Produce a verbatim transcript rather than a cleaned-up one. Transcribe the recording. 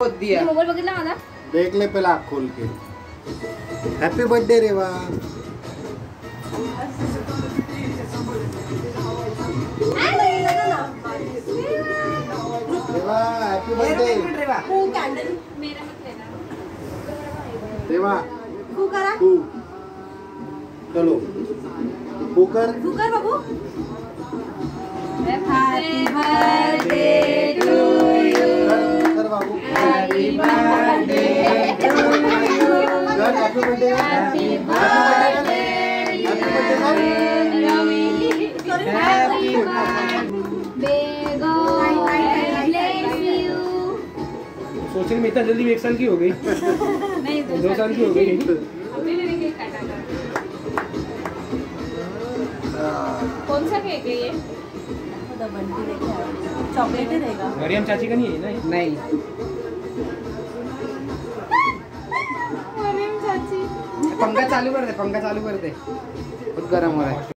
दिया मोबाईल बघितला माझा? देख ले पहला आँख खोल के। Happy birthday Reva. Reva happy birthday. Candle मेरा मत लेना। रेवा फू करा। फू चलो फू कर। फू कर बाबू। Happy birthday to you. कर बाबू। Happy birthday to you. कर happy birthday. Happy birthday happy birthday Ravi. Happy birthday God bless you. सोचने में इतना जल्दी एक साल की हो गई। नहीं दो साल की हो गई। अभी मैंने केक काटा था। कौन सा केक है ये? चॉकलेट ही रहेगा। मरियम चाची का नहीं है ना? नहीं मरियम चाची। पंखा चालू कर दे, पंखा चालू कर दे, बहुत गर्म हो रहा है।